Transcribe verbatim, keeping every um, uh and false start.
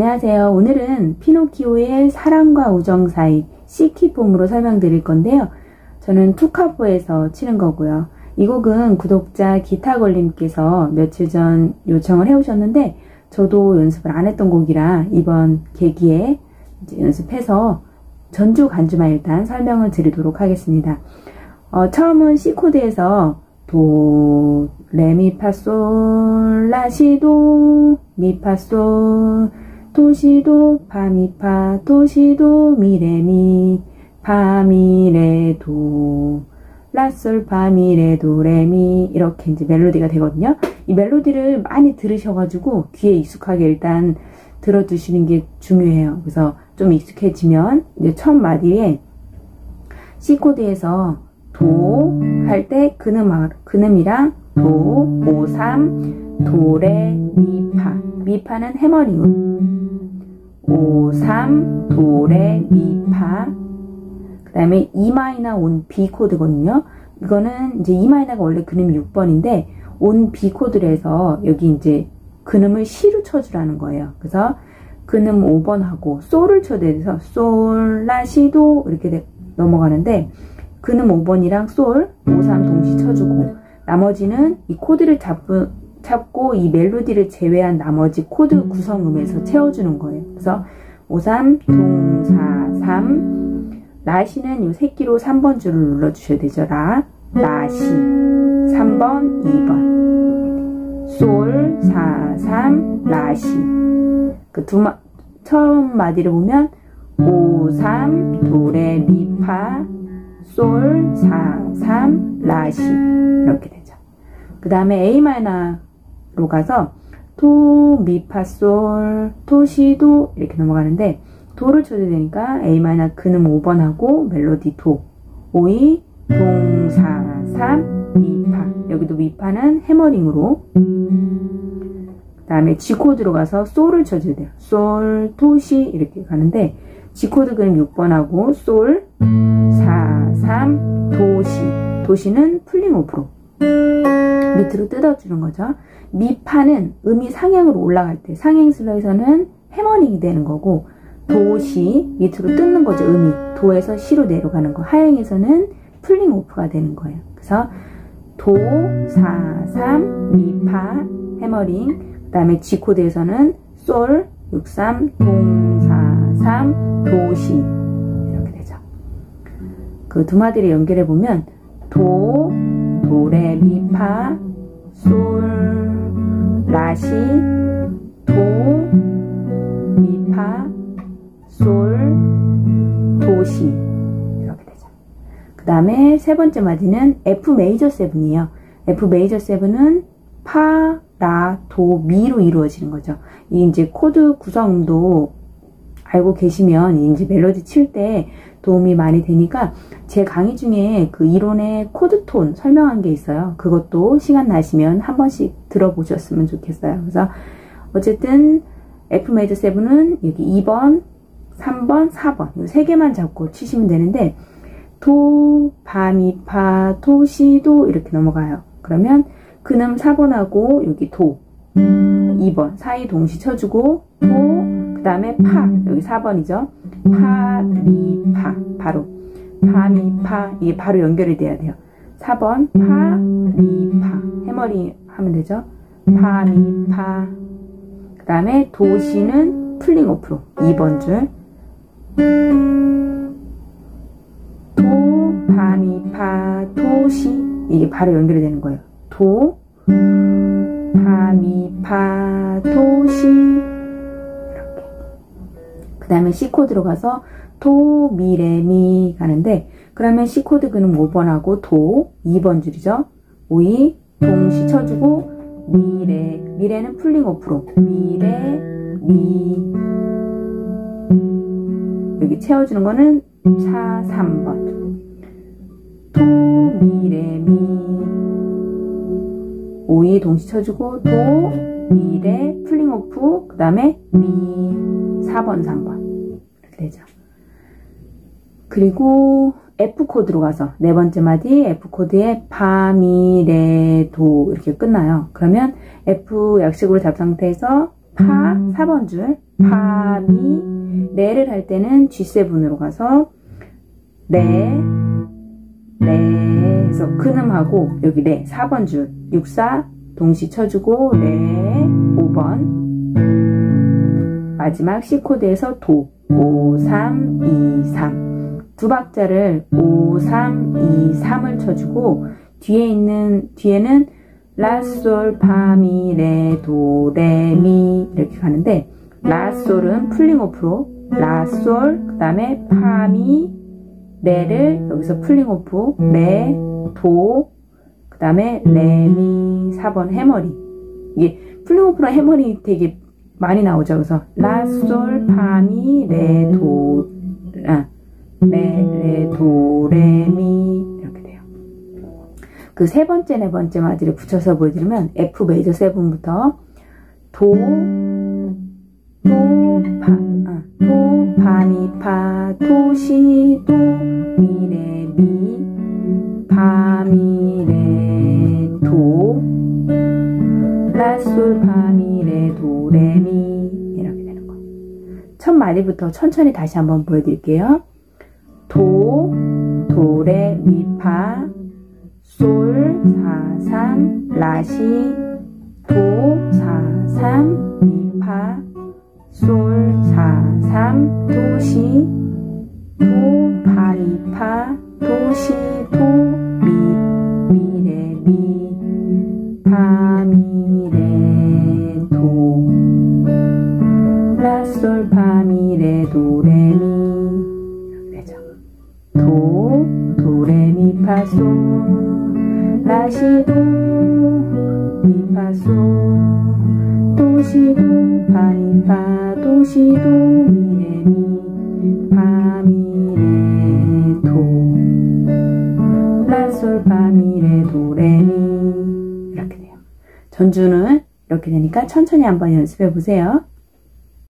안녕하세요. 오늘은 피노키오의 사랑과 우정 사이 C키폼으로 설명드릴 건데요. 저는 투카포에서 치는 거고요. 이 곡은 구독자 기타걸님께서 며칠 전 요청을 해오셨는데 저도 연습을 안 했던 곡이라 이번 계기에 이제 연습해서 전주 간주만 일단 설명을 드리도록 하겠습니다. 어, 처음은 C코드에서 도, 레, 미, 파, 솔, 라, 시, 도, 미, 파, 솔, 도, 시, 도, 파, 미, 파, 도, 시, 도, 미, 레, 미, 파, 미, 레, 도, 라, 솔, 파, 미, 레, 도, 레, 미 이렇게 이제 멜로디가 되거든요. 이 멜로디를 많이 들으셔가지고 귀에 익숙하게 일단 들어두시는 게 중요해요. 그래서 좀 익숙해지면 이제 첫 마디에 C코드에서 도 할 때 근음, 근음이랑 도, 오, 삼, 도, 레, 미, 파. 미파는 해머링으로. 오, 삼, 도, 레, 미, 파. 그 다음에 E 마이너 온 B 코드거든요. 이거는 이제 E 마이너가 원래 근음이 육 번인데 온 B 코드를 해서 여기 이제 근음을 C로 쳐주라는 거예요. 그래서 근음 오 번 하고 솔을 쳐야 돼서 솔, 라, 시, 도 이렇게 돼, 넘어가는데 근음 오 번이랑 솔, 오, 삼 동시 쳐주고 나머지는 이 코드를 잡고, 잡고 이 멜로디를 제외한 나머지 코드 구성음에서 채워주는 거예요. 그래서 오, 삼, 동, 사, 삼 라시는 이 새끼로 삼 번 줄을 눌러주셔야 되죠. 라, 라시 삼 번, 이 번 솔, 사, 삼, 라시 그 두 마, 처음 마디를 보면 오, 삼, 도, 레, 미, 파 솔, 사, 삼, 라시 이렇게 되죠. 그 다음에 A 마이너로 가서 도, 미, 파, 솔, 도, 시, 도 이렇게 넘어가는데 도를 쳐야 되니까 A 마이너 근음 오 번 하고 멜로디 도, 오, 이, 동, 사, 삼, 미, 파 여기도 미파는 해머링으로 그 다음에 G 코드로 가서 솔을 쳐줘야 돼요. 솔, 도, 시 이렇게 가는데 G 코드 근음 육 번 하고 솔, 사, 삼, 도, 시 도시는 풀링 오프로 밑으로 뜯어주는 거죠. 미파는 음이 상향으로 올라갈 때 상행 슬러에서는 해머링이 되는 거고 도시 밑으로 뜯는 거죠. 음이 도에서 시로 내려가는 거 하향에서는 풀링 오프가 되는 거예요. 그래서 도, 사, 삼, 미, 파 해머링 그 다음에 G 코드에서는 솔, 육, 삼, 동, 사, 삼, 도, 시 이렇게 되죠. 그 두 마디를 연결해 보면 도, 도, 레, 미, 파, 솔, 라, 시, 도, 미, 파, 솔, 도, 시 이렇게 되죠. 그 다음에 세 번째 마디는 F 메이저 세븐이에요. F 메이저 세븐은 파, 라, 도, 미로 이루어지는 거죠. 이 이제 코드 구성도 알고 계시면 이제 멜로디 칠 때 도움이 많이 되니까 제 강의 중에 그 이론의 코드 톤 설명한 게 있어요. 그것도 시간 나시면 한 번씩 들어보셨으면 좋겠어요. 그래서 어쨌든 F 메이저 세븐은 여기 이 번, 삼 번, 사 번 이 세 개만 잡고 치시면 되는데 도, 파, 미, 파, 도, 시, 도 이렇게 넘어가요. 그러면 근음 사 번 하고 여기 도 이 번 사이 동시 쳐주고 도 그 다음에 파 여기 사 번이죠. 파, 미, 파 바로 파, 미, 파 이게 바로 연결이 돼야 돼요. 사 번 파, 미, 파 해머링 하면 되죠. 파, 미, 파 그 다음에 도, 시는 풀링 오프로 이 번 줄 도, 파, 미, 파, 도, 시 이게 바로 연결이 되는 거예요. 도, 파, 미, 파, 도, 시 이렇게 그 다음에 C 코드로 가서 도, 미, 레, 미 가는데 그러면 C 코드 근음 오 번 하고 도 이 번 줄이죠. 오, 이, 동시 쳐주고 미, 레, 미, 레는 풀링 오프로 미, 레, 미 여기 채워주는 거는 사, 삼 번 도, 미, 레, 미 오, 이 동시 쳐주고 도, 미, 레, 풀링 오프 그 다음에 미, 사 번, 삼 번 이렇게 되죠. 그리고 F 코드로 가서 네 번째 마디 F 코드에 파, 미, 레, 도 이렇게 끝나요. 그러면 F 약식으로 잡 상태에서 파 사 번 줄 파, 미, 레를 할 때는 지 세븐으로 가서 레, 레 해서 근음하고 여기 레 사 번 줄 육, 사 동시 쳐주고 레 오 번 마지막 C 코드에서 도 오, 삼, 이, 삼 두 박자를 오, 삼, 이, 삼을 쳐주고 뒤에 있는 뒤에는 라, 솔, 파, 미, 레, 도, 레, 미 이렇게 가는데 라, 솔은 풀링 오프로 라, 솔 그 다음에 파, 미, 레를 여기서 풀링 오프 레, 도 그 다음에 레, 미 사 번 해머리 이게 풀링 오프랑 해머리 되게 많이 나오죠. 그래서 라, 솔, 파, 미, 레, 도 아, 레, 레, 도, 레, 미 이렇게 돼요. 그 세 번째, 네 번째 마디를 붙여서 보여드리면 F 메이저 세븐부터 도, 도, 파, 아, 도, 파, 미, 파, 도, 시, 도, 미, 레, 미, 파, 미, 레, 도, 라, 솔, 파, 미, 레, 도, 레, 미 이렇게 되는 거. 첫 마디부터 천천히 다시 한번 보여드릴게요. 도, 도, 레, 미, 파, 솔, 사, 삼, 라, 시, 도, 사, 삼, 미, 파, 솔, 사, 삼, 도, 시, 도, 파, 미, 파, 도, 시, 도, 미, 미, 레, 미, 파, 미, 레, 도, 라, 솔, 파, 미, 레, 도, 레, 미 이렇게 되죠. 도, 도, 레, 미, 파, 솔, 라, 시, 도, 미, 파, 솔, 도, 시, 도, 파, 미, 파, 도, 시, 도, 미, 레, 미, 파, 미, 레, 도, 라, 솔, 파, 미, 레, 도, 레, 미 이렇게 돼요. 전주는 이렇게 되니까 천천히 한번 연습해 보세요.